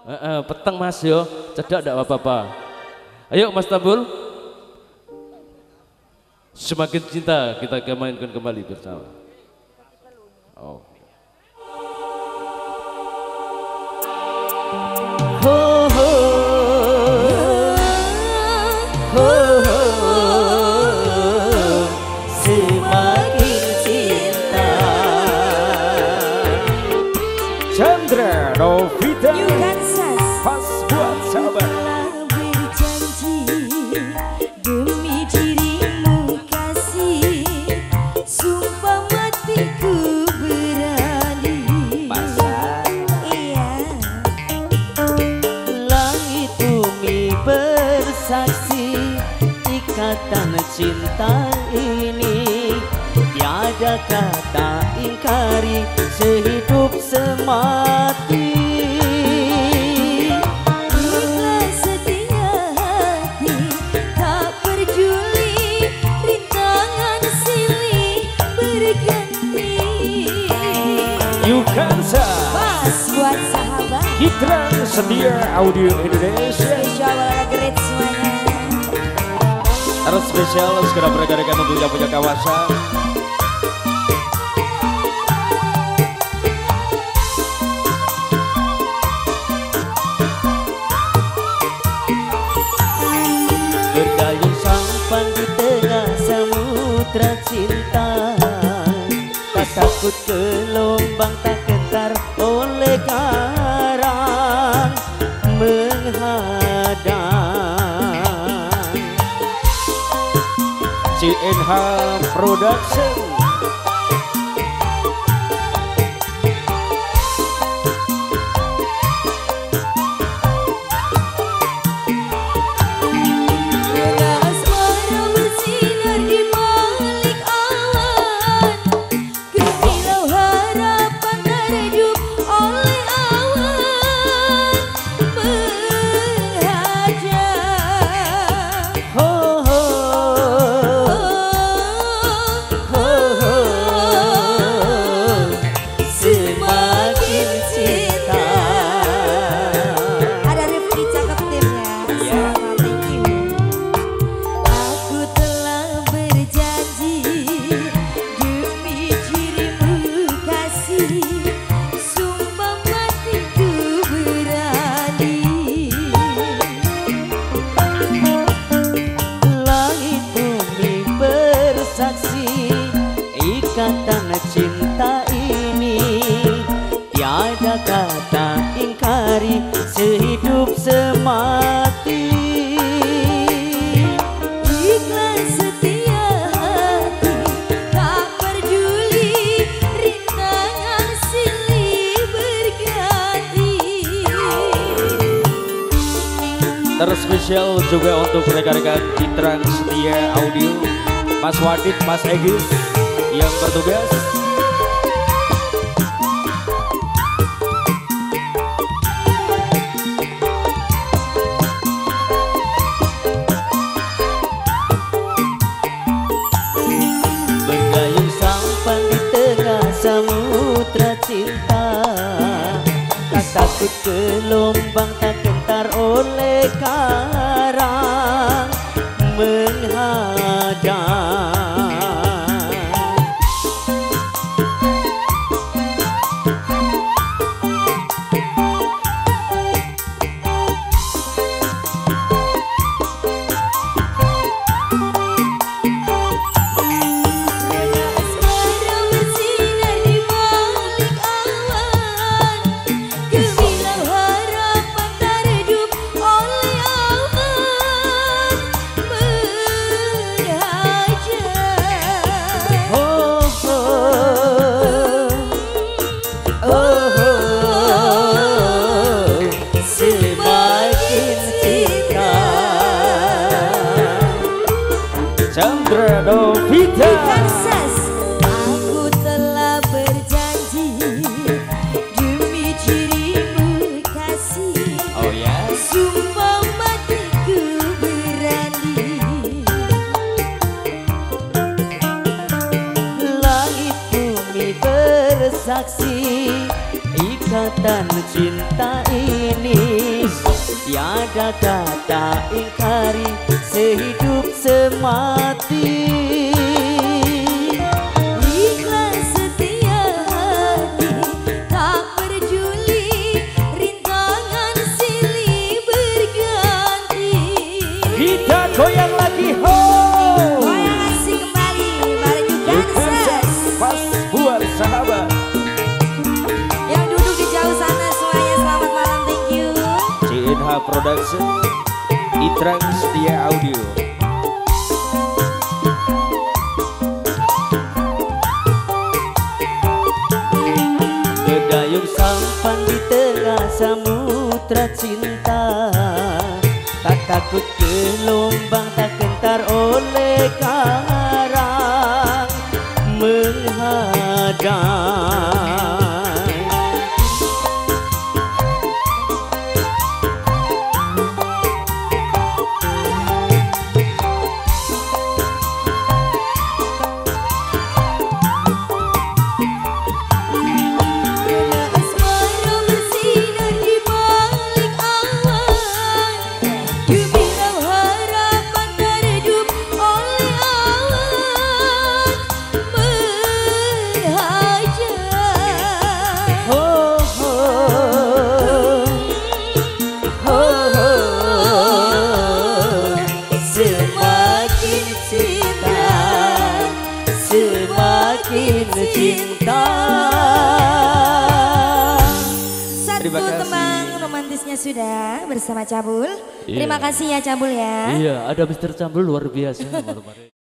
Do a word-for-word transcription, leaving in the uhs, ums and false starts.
Uh, uh, peteng mas yo, cedak ndak apa-apa. Ayo Mas Tambul. Semakin cinta kita mainkan kembali bersama. Oh. Ho ho ho ho semakin cinta. Chandra Novita. Pas buat sahabat. Demi dirimu kasih, sumpah matiku berani. Pasang. Iya. Langit bumi bersaksi, ikatan cinta ini tiada kata ingkari, sehidup semati. Yukansa Pas buat sahabat. Kitrang Setia Audio Indonesia. Spesial olahraga great semuanya. Harus spesial segera rekan-rekan untuk yang punya kawasan. Berdayung sampan di tengah samudra cinta, tak takut gelombang, tak gentar oleh karang menghadang. C N H Production. Ikatan cinta ini tiada kata ingkari, sehidup semati. Ikhlas setia hati, tak peduli rintangan silih berganti. Terspesial juga untuk rekan-rekan Kitrang Setia Audio, Mas Wadid, Mas Egis yang bertugas. Bergayung sampan di tengah samudra cinta, tak takut gelombang, tak gentar oleh karang menghadang. Chandra Novita. Aku telah berjanji demi dirimu kasih. Oh ya. Sumpah matiku berani. Langit bumi bersaksi, ikatan cinta ini tiada kata ingkari sehidup semati. Ikhlas setia hati tak peduli rintangan silih berganti. Kita goyang lagi ho. Goyang asik kembali bareng Yukanses. Pas buat sahabat Yang duduk di jauh sana semuanya selamat malam, thank you. C N H Production, Itrang Setia Audio. Berdayung sampan di tengah samudra cinta, tak takut gelombang, tak gentar oleh karang menghadang. Asmara bersinar di balik awan, gemilang harapan teredup oleh awan menghajam. Oh, oh, oh, oh. Semakin cinta, semakin cinta. Satu Terima kasih. tembang romantisnya sudah bersama Cabul. Iya. Terima kasih ya Cabul ya. Iya, ada mister Cambul luar biasa.